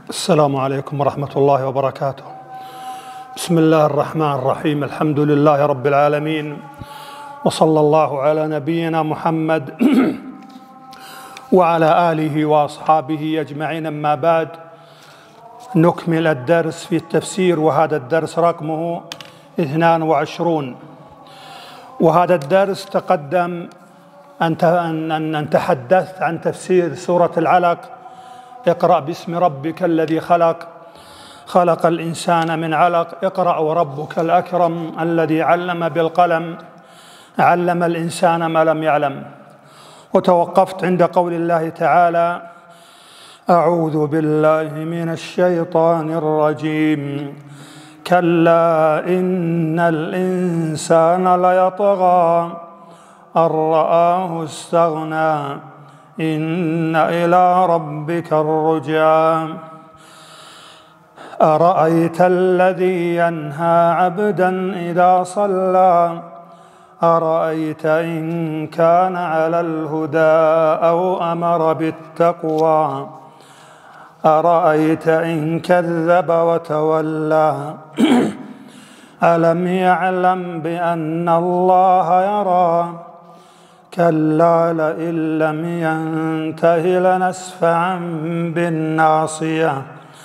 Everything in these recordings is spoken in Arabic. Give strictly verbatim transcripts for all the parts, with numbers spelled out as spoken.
السلام عليكم ورحمة الله وبركاته. بسم الله الرحمن الرحيم. الحمد لله رب العالمين، وصلى الله على نبينا محمد وعلى آله وأصحابه أجمعين. أما بعد، نكمل الدرس في التفسير، وهذا الدرس رقمه اثنان وعشرون. وهذا الدرس تقدم أن تحدثت عن تفسير سورة العلق: اقرأ باسم ربك الذي خلق، خلق الإنسان من علق، اقرأ وربك الأكرم الذي علم بالقلم، علم الإنسان ما لم يعلم. وتوقفت عند قول الله تعالى: أعوذ بالله من الشيطان الرجيم، كلا إن الإنسان ليطغى أن رآه استغنى إن إلى ربك الرجعى. أرأيت الذي ينهى عبدا إذا صلى، أرأيت إن كان على الهدى أو أمر بالتقوى، أرأيت إن كذب وتولى ألم يعلم بأن الله يرى، كلا لئن لم ينته لنسفعا بالناصية،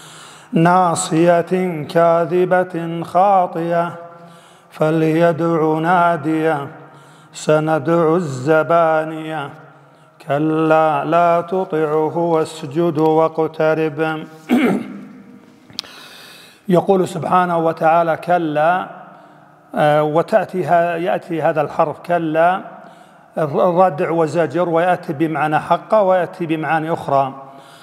ناصية كاذبة خاطية، فليدع نادية سندع الزبانية، كلا لا تطعه واسجد واقترب. يقول سبحانه وتعالى: كلا، وتأتي يأتي هذا الحرف كلا ردع وزجر، ويأتي بمعنى حق ويأتي بمعاني أخرى.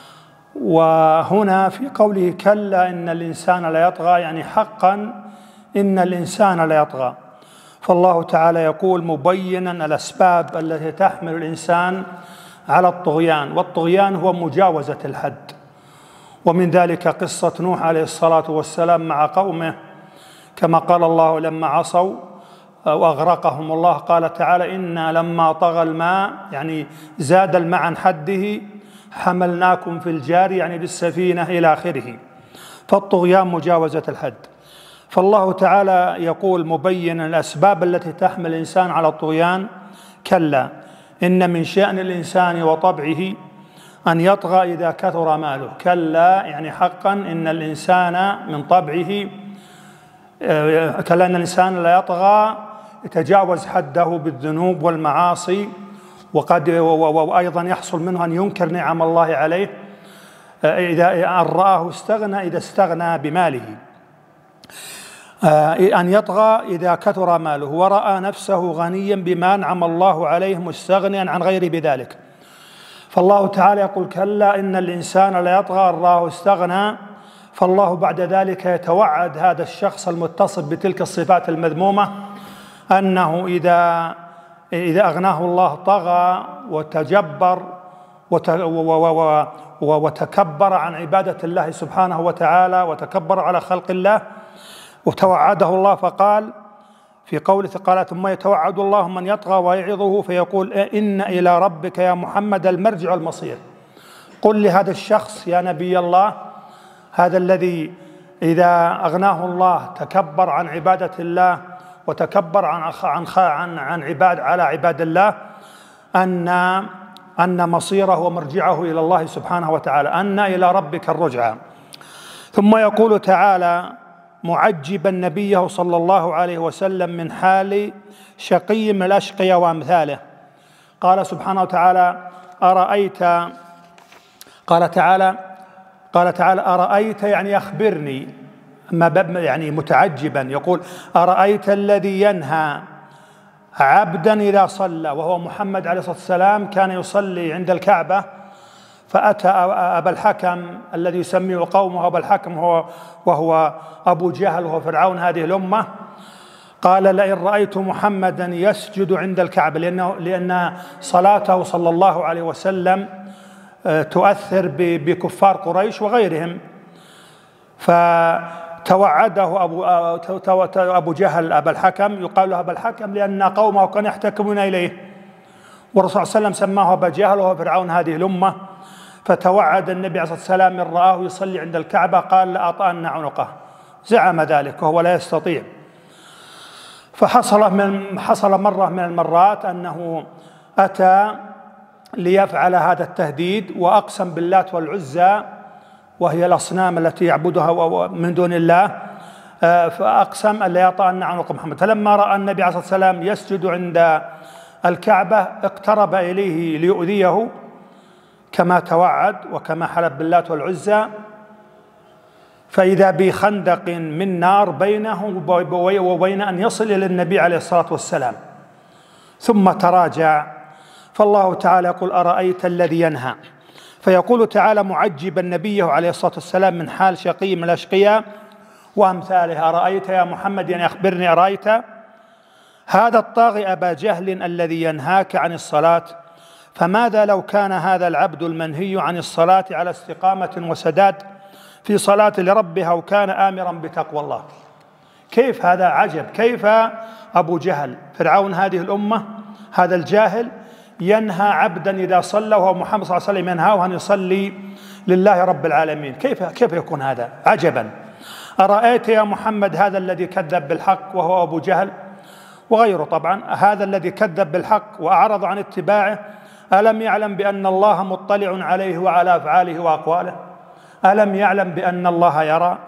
وهنا في قوله كلا إن الإنسان ليطغى، يعني حقا إن الإنسان ليطغى. فالله تعالى يقول مبينا الأسباب التي تحمل الإنسان على الطغيان، والطغيان هو مجاوزة الحد. ومن ذلك قصة نوح عليه الصلاة والسلام مع قومه، كما قال الله لما عصوا وأغرقهم الله، قال تعالى: إنا لما طغى الماء، يعني زاد الماء عن حده، حملناكم في الجار، يعني بالسفينة إلى آخره. فالطغيان مجاوزة الحد. فالله تعالى يقول مبين الأسباب التي تحمل الإنسان على الطغيان: كلا إن من شأن الإنسان وطبعه أن يطغى إذا كثر ماله. كلا يعني حقا إن الإنسان من طبعه، كلا إن الإنسان لا يطغى، يتجاوز حده بالذنوب والمعاصي، وقد وأيضا يحصل منه أن ينكر نعم الله عليه إذا أن رآه استغنى، إذا استغنى بماله، أن يطغى إذا كثر ماله ورأى نفسه غنيا بما أنعم الله عليه مستغنيا عن غيره بذلك. فالله تعالى يقول كلا إن الإنسان لا يطغى أن رآه استغنى. فالله بعد ذلك يتوعد هذا الشخص المتصف بتلك الصفات المذمومة أنه إذا إذا أغناه الله طغى وتجبر وتكبر عن عبادة الله سبحانه وتعالى، وتكبر على خلق الله. وتوعده الله فقال في قوله قال: ثم يتوعد الله من يطغى ويعظه فيقول: إن إلى ربك يا محمد المرجع المصير. قل لهذا الشخص يا نبي الله، هذا الذي إذا أغناه الله تكبر عن عبادة الله وتكبر عن عن عن عباد على عباد الله، أن أن مصيره ومرجعه إلى الله سبحانه وتعالى، أن إلى ربك الرجعى. ثم يقول تعالى معجبا نبيه صلى الله عليه وسلم من حال شقي من الأشقياء وأمثاله، قال سبحانه وتعالى: أرأيت قال تعالى قال تعالى أرأيت يعني أخبرني، يعني متعجبا يقول: أرأيت الذي ينهى عبدا إذا صلى، وهو محمد عليه الصلاة والسلام كان يصلي عند الكعبة، فأتى أبا الحكم الذي يسميه قومه أبا الحكم هو وهو أبو جهل وهو فرعون هذه الأمة، قال: لئن رأيت محمدا يسجد عند الكعبة، لأنه لأن صلاته صلى الله عليه وسلم تؤثر بكفار قريش وغيرهم. فتوعده أبو, أبو جهل أبا الحكم، يقال له أبا الحكم لأن قومه كانوا يحتكمون إليه، والرسول صلى الله عليه وسلم سماه أبا جهل وهو فرعون هذه الأمة. فتوعد النبي عليه الصلاة والسلام من رآه يصلي عند الكعبة قال لأطأن عنقه، زعم ذلك وهو لا يستطيع. فحصل من حصل مرة من المرات أنه أتى ليفعل هذا التهديد وأقسم باللات والعزى وهي الأصنام التي يعبدها من دون الله، فأقسم أن لا يطأن عنق محمد. فلما رأى النبي عليه الصلاة والسلام يسجد عند الكعبة اقترب إليه ليؤذيه كما توعد وكما حلف باللات والعزى، فإذا بخندق من نار بينه وبين أن يصل إلى النبي عليه الصلاة والسلام، ثم تراجع. فالله تعالى يقول أرأيت الذي ينهى، فيقول تعالى معجبا نبيه عليه الصلاة والسلام من حال شقي من الأشقياء وأمثاله: أرأيت يا محمد، يعني أخبرني، أرأيت هذا الطاغي أبا جهل الذي ينهاك عن الصلاة، فماذا لو كان هذا العبد المنهي عن الصلاة على استقامة وسداد في صلاة لربها وكان آمرا بتقوى الله؟ كيف هذا عجب! كيف أبو جهل فرعون هذه الأمة هذا الجاهل ينهى عبدا إذا صلى وهو محمد صلى الله عليه وسلم ينهاه أن يصلي لله رب العالمين؟ كيف كيف يكون هذا عجبا! أرأيت يا محمد هذا الذي كذب بالحق وهو أبو جهل وغيره، طبعا هذا الذي كذب بالحق وأعرض عن اتباعه، ألم يعلم بأن الله مطلع عليه وعلى أفعاله وأقواله؟ ألم يعلم بأن الله يرى؟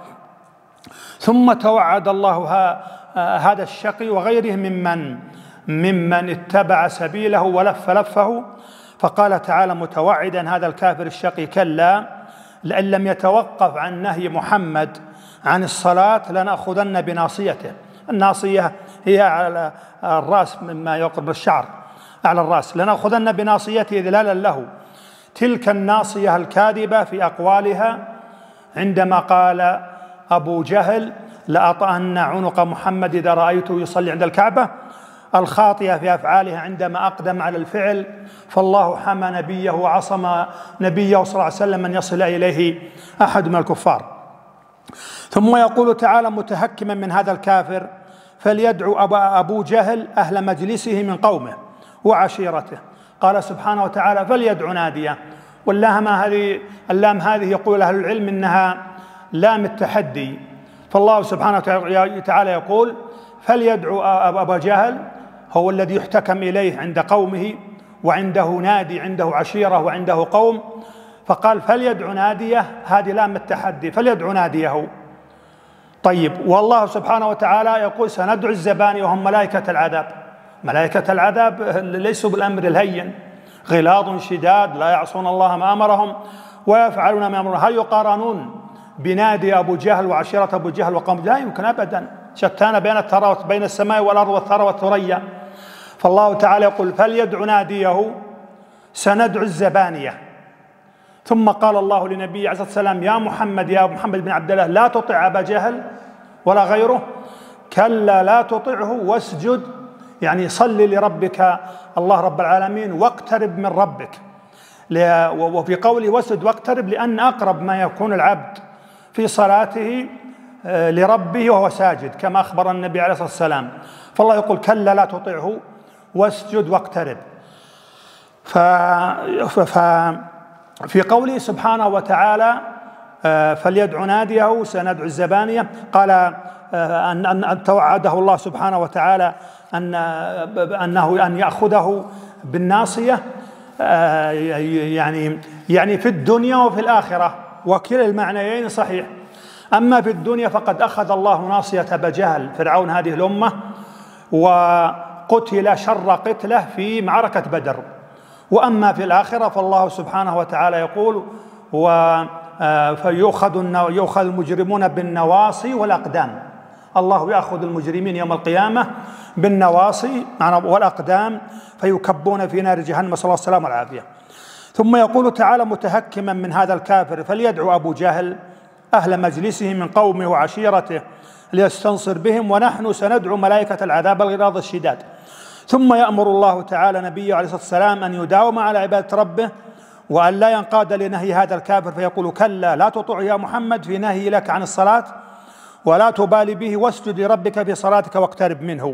ثم توعد الله هذا الشقي وغيره ممن ممن اتبع سبيله ولف لفه، فقال تعالى متوعدا هذا الكافر الشقي: كلا لئن لم يتوقف عن نهي محمد عن الصلاة لنأخذن بناصيته. الناصية هي على الرأس مما يقرب الشعر على الرأس، لنأخذن بناصيته إذلالا له. تلك الناصية الكاذبة في أقوالها عندما قال أبو جهل لأطأن عنق محمد إذا رأيته يصلي عند الكعبة، الخاطئة في أفعالها عندما أقدم على الفعل، فالله حمى نبيه وعصم نبيه صلى الله عليه وسلم من يصل إليه أحد من الكفار. ثم يقول تعالى متهكما من هذا الكافر: فليدعو أبو جهل أهل مجلسه من قومه وعشيرته. قال سبحانه وتعالى: فليدعو ناديه، واللام هذه اللام هذه يقول أهل العلم إنها لام التحدي، فالله سبحانه وتعالى يقول: فليدعو أبا جهل، هو الذي يحتكم إليه عند قومه وعنده نادي، عنده عشيرة وعنده قوم، فقال فليدعو ناديه، هذه لام التحدي، فليدعو ناديه. طيب، والله سبحانه وتعالى يقول: سندعو الزبانية وهم ملائكة العذاب. ملائكة العذاب ليسوا بالأمر الهين، غلاظ شداد لا يعصون الله ما أمرهم ويفعلون ما يأمرون. هل يقارنون بنادي أبو جهل وعشيرة أبو جهل وقوم؟ لا يمكن أبدا، شتان بين الثرى بين السماء والأرض والثرى والثريا. فالله تعالى يقول: فليدعو ناديه سندعو الزبانية. ثم قال الله لنبي عليه الصلاة والسلام: يا محمد يا محمد بن عبد الله لا تطع أبا جهل ولا غيره، كلا لا تطعه واسجد، يعني صل لربك الله رب العالمين واقترب من ربك. وفي قوله واسجد واقترب لأن أقرب ما يكون العبد في صلاته لربه وهو ساجد، كما أخبر النبي عليه الصلاة والسلام. فالله يقول: كلا لا تطعه واسجد واقترب. ففي قوله سبحانه وتعالى: فليدعو ناديه سندعو الزبانية، قال أن أن توعده الله سبحانه وتعالى أن أنه أن يأخذه بالناصية، يعني يعني في الدنيا وفي الآخرة، وكلا المعنيين صحيح. أما في الدنيا فقد أخذ الله ناصية أبا جهل فرعون هذه الأمة وقتل شر قتله في معركة بدر. وأما في الآخرة فالله سبحانه وتعالى يقول: فيؤخذ يؤخذ المجرمون بالنواصي والأقدام. الله يأخذ المجرمين يوم القيامة بالنواصي والأقدام فيكبون في نار جهنم، صلى الله عليه وسلم والعافية. ثم يقول تعالى متهكما من هذا الكافر: فليدعو أبو جهل أهل مجلسه من قومه وعشيرته ليستنصر بهم، ونحن سندعو ملائكة العذاب الغلاظ الشداد. ثم يأمر الله تعالى نبيه عليه الصلاة والسلام أن يداوم على عبادة ربه وأن لا ينقاد لنهي هذا الكافر، فيقول: كلا لا تطع يا محمد في نهي لك عن الصلاة ولا تبالي به، واسجد لربك في صلاتك واقترب منه.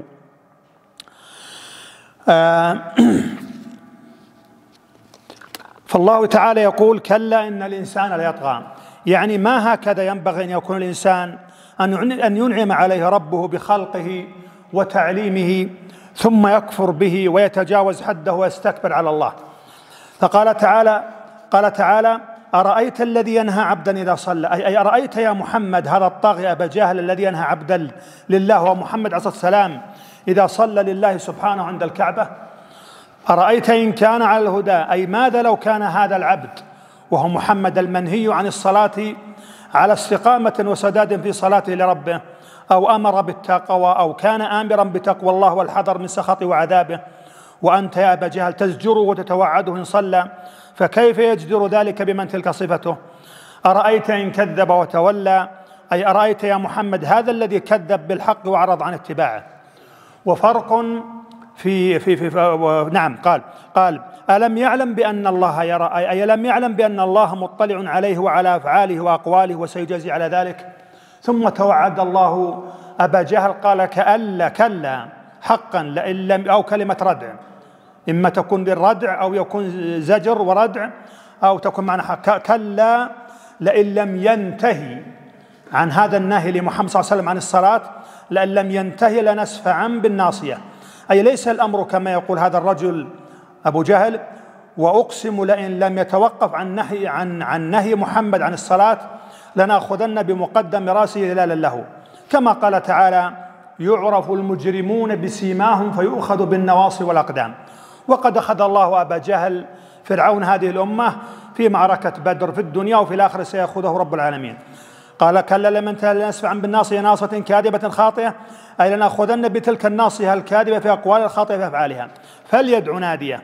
فالله تعالى يقول كلا إن الإنسان ليطغى، يعني ما هكذا ينبغي أن يكون الإنسان أن ينعم عليه ربه بخلقه وتعليمه ثم يكفر به ويتجاوز حده ويستكبر على الله. فقال تعالى قال تعالى أرأيت الذي ينهى عبدا إذا صلى، أي أرأيت يا محمد هذا الطاغي أبا جهل الذي ينهى عبدا لله ومحمد عليه الصلاة والسلام إذا صلى لله سبحانه عند الكعبة؟ أرأيت إن كان على الهدى، أي ماذا لو كان هذا العبد وهو محمد المنهي عن الصلاة على استقامة وسداد في صلاته لربه، أو أمر بالتقوى أو كان آمرا بتقوى الله والحذر من سخطه وعذابه، وأنت يا أبا جهل تزجره وتتوعده إن صلى، فكيف يجدر ذلك بمن تلك صفته؟ أرأيت إن كذب وتولى، أي أرأيت يا محمد هذا الذي كذب بالحق وعرض عن اتباعه. وفرق في في في, في نعم قال قال ألم يعلم بأن الله يرى، أي ألم يعلم بأن الله مطلع عليه وعلى أفعاله وأقواله وسيجازي على ذلك؟ ثم توعد الله أبا جهل قال كألا كلا حقا لئن لم، أو كلمة ردع، إما تكون للردع أو يكون زجر وردع أو تكون معنى حق، كلا لئن لم ينتهي عن هذا النهي لمحمد صلى الله عليه وسلم عن الصلاة، لئن لم ينتهي لنسفعا بالناصية، أي ليس الأمر كما يقول هذا الرجل أبو جهل، وأقسم لئن لم يتوقف عن نهي عن عن نهي محمد عن الصلاة لنأخذن بمقدم رأسه دلالا له، كما قال تعالى يعرف المجرمون بسيماهم فيؤخذ بالنواصي والأقدام. وقد أخذ الله أبا جهل فرعون هذه الأمة في معركة بدر في الدنيا، وفي الآخرة سيأخذه رب العالمين. قال كلا لمن انتهى لنسفعا بالناصية ناصة كاذبة خاطئة، أي لنأخذن بتلك الناصية الكاذبة في أقوالها الخاطئة في أفعالها، فليدع نادية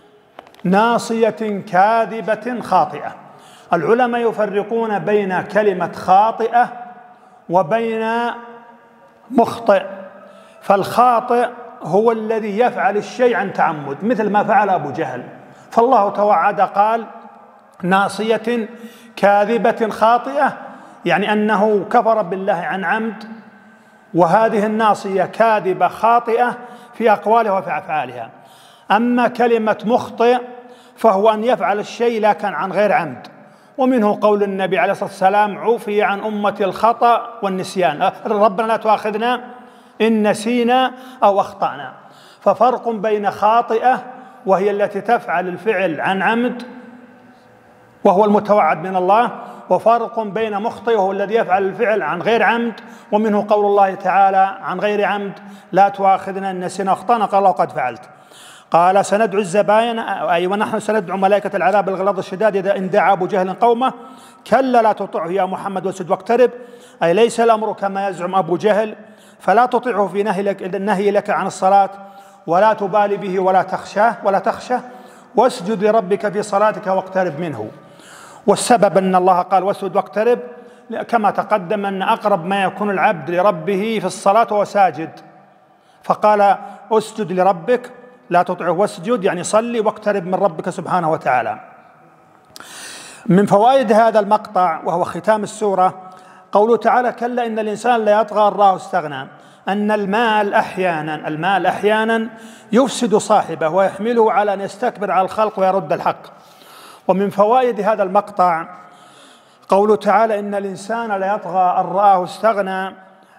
ناصية كاذبة خاطئة. العلماء يفرقون بين كلمة خاطئة وبين مخطئ، فالخاطئ هو الذي يفعل الشيء عن تعمد مثل ما فعل أبو جهل، فالله توعد قال ناصية كاذبة خاطئة، يعني أنه كفر بالله عن عمد، وهذه الناصية كاذبة خاطئة في أقوالها وفي أفعالها. أما كلمة مخطئ فهو أن يفعل الشيء لكن عن غير عمد، ومنه قول النبي عليه الصلاة والسلام عفي عن أمتي الخطأ والنسيان، ربنا لا تؤاخذنا إن نسينا أو أخطأنا. ففرق بين خاطئة وهي التي تفعل الفعل عن عمد وهو المتوعد من الله، وفرق بين مخطئ وهو الذي يفعل الفعل عن غير عمد، ومنه قول الله تعالى عن غير عمد لا تؤاخذنا إن نسينا أخطأنا، قال الله قد فعلت. قال سندعو الزباين، أي ونحن سندعو ملائكة العذاب الغلاظ الشداد إذا إن دعا أبو جهل قومه كلا لا تطعه يا محمد واسجد واقترب، أي ليس الأمر كما يزعم أبو جهل، فلا تطيعه في نهي لك, النهي لك عن الصلاة، ولا تبالي به ولا تخشاه ولا تخشى، واسجد لربك في صلاتك واقترب منه. والسبب أن الله قال واسجد واقترب كما تقدم أن أقرب ما يكون العبد لربه في الصلاة وهو ساجد، فقال اسجد لربك لا تطعه واسجد، يعني صلي واقترب من ربك سبحانه وتعالى. من فوائد هذا المقطع وهو ختام السورة قوله تعالى كلا إن الإنسان لا يطغى أن رآه استغنى، أن المال أحيانا المال أحيانا يفسد صاحبه ويحمله على أن يستكبر على الخلق ويرد الحق. ومن فوائد هذا المقطع قوله تعالى إن الإنسان لا يطغى أن رآه استغنى،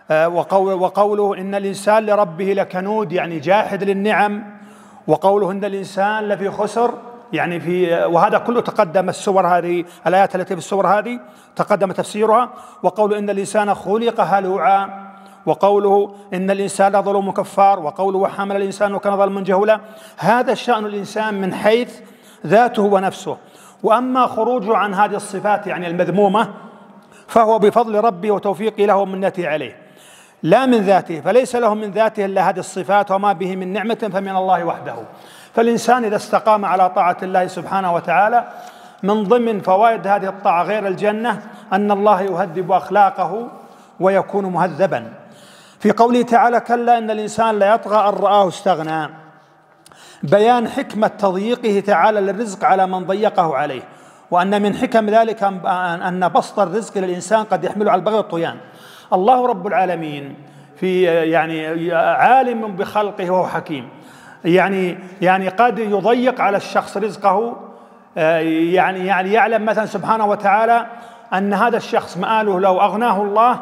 وقوله إن الإنسان لربه لكنود يعني جاحد للنعم، وقوله إن الإنسان لفي خسر يعني في، وهذا كله تقدم السور هذه الآيات التي في السور هذه تقدم تفسيرها. وقوله إن الإنسان خلق هلوعا، وقوله إن الإنسان ظلوم كفار، وقوله وحمل الإنسان وكان ظلما جهولا. هذا شأن الإنسان من حيث ذاته ونفسه، وأما خروجه عن هذه الصفات يعني المذمومة فهو بفضل ربه وتوفيقه له ومنته عليه لا من ذاته، فليس له من ذاته إلا هذه الصفات، وما به من نعمة فمن الله وحده. فالإنسان إذا استقام على طاعة الله سبحانه وتعالى من ضمن فوائد هذه الطاعة غير الجنة أن الله يهذب أخلاقه ويكون مهذبا. في قوله تعالى كلا إن الإنسان لا يطغى أن رآه استغنى، بيان حكمة تضييقه تعالى للرزق على من ضيقه عليه، وأن من حكم ذلك أن بسط الرزق للإنسان قد يحمله على البغي والطغيان. الله رب العالمين في يعني عالم بخلقه وهو حكيم، يعني يعني قد يضيق على الشخص رزقه يعني يعني يعلم مثلا سبحانه وتعالى أن هذا الشخص مآله لو أغناه الله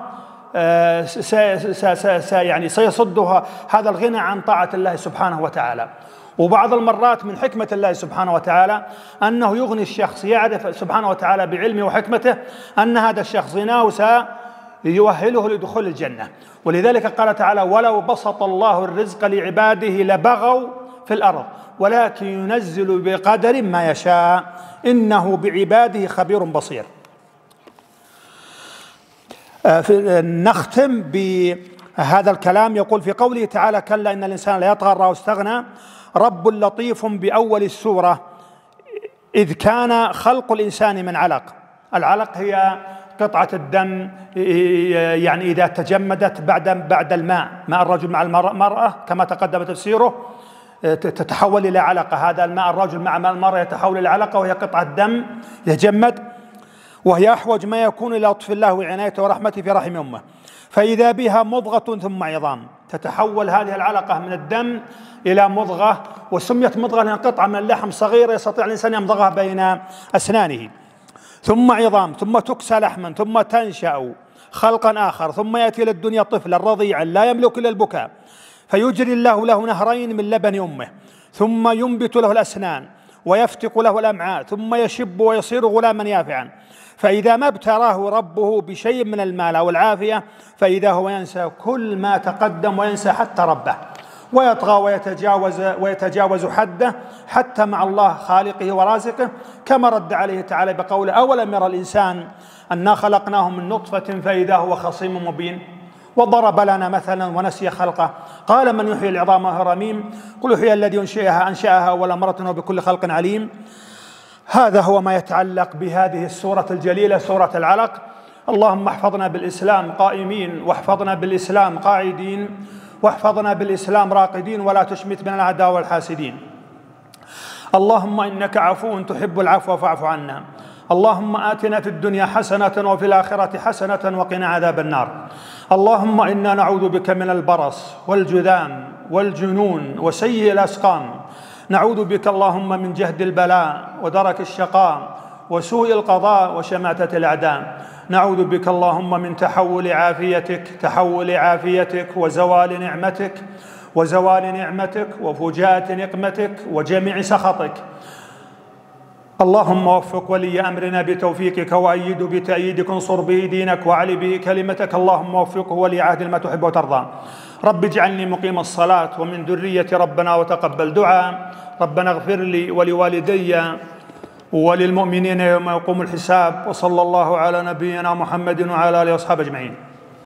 يعني سيصدها هذا الغنى عن طاعة الله سبحانه وتعالى. وبعض المرات من حكمة الله سبحانه وتعالى أنه يغني الشخص، يعرف سبحانه وتعالى بعلمه وحكمته أن هذا الشخص غناه سيؤهله لدخول الجنة. ولذلك قال تعالى: ولو بسط الله الرزق لعباده لبغوا في الأرض ولكن ينزل بقدر ما يشاء إنه بعباده خبير بصير. نختم بهذا الكلام. يقول في قوله تعالى: كلا إن الإنسان ليطغى أن رآه استغنى. رب لطيف بأول السورة: إذ كان خلق الإنسان من علق. العلق هي قطعة الدم، يعني إذا تجمدت بعد بعد الماء، ماء الرجل مع المرأة كما تقدم تفسيره تتحول إلى علقة. هذا الماء الرجل مع ماء المرأة يتحول إلى علقة، وهي قطعة دم يتجمد، وهي أحوج ما يكون إلى لطف الله وعنايته ورحمته في رحم أمه، فإذا بها مضغة ثم عظام. تتحول هذه العلقة من الدم إلى مضغة، وسميت مضغة لأن قطعة من اللحم صغيرة يستطيع الإنسان يمضغها بين أسنانه، ثم عظام، ثم تكسى لحما، ثم تنشأ خلقا آخر، ثم يأتي إلى الدنيا طفلا رضيعا لا يملك إلا البكاء، فيجري الله له نهرين من لبن أمه، ثم ينبت له الأسنان ويفتق له الأمعاء، ثم يشب ويصير غلاما يافعا، فإذا ما ابتراه ربه بشيء من المال أو العافية فإذا هو ينسى كل ما تقدم وينسى حتى ربه، ويطغى ويتجاوز ويتجاوز حده حتى مع الله خالقه ورازقه، كما رد عليه تعالى بقوله: أولم يرى الإنسان أنا خلقناه من نطفة فإذا هو خصيم مبين. وضرب لنا مثلا ونسي خلقه قال: من يحيي العظام وهي رميم قل يحيي الذي أنشأها أنشأها أول مرة وبكل خلق عليم. هذا هو ما يتعلق بهذه السورة الجليلة، سورة العلق. اللهم احفظنا بالإسلام قائمين، واحفظنا بالإسلام قاعدين، واحفظنا بالإسلام راقدين، ولا تشمت بنا الأعداء والحاسدين. اللهم إنك عفو تحب العفو فاعف عنا. اللهم آتنا في الدنيا حسنة وفي الآخرة حسنة وقنا عذاب النار. اللهم إنا نعوذ بك من البرص والجذام والجنون وسيء الأسقام. نعوذ بك اللهم من جهد البلاء ودرك الشقاء وسوء القضاء وشماتة الأعداء. نعوذ بك اللهم من تحول عافيتك تحول عافيتك وزوال نعمتك وزوال نعمتك وفجاءة نقمتك وجميع سخطك. اللهم وفق ولي أمرنا بتوفيقك وأيده بتأييدك، انصر به دينك وعلي به كلمتك. اللهم وفقه ولي عهد ما تحب وترضى. رب اجعلني مقيم الصلاة ومن ذرية ربنا وتقبل دعاء. ربنا اغفر لي ولوالدي وللمؤمنين يوم يقوم الحساب. وصلى الله على نبينا محمد وعلى آله وأصحابه أجمعين.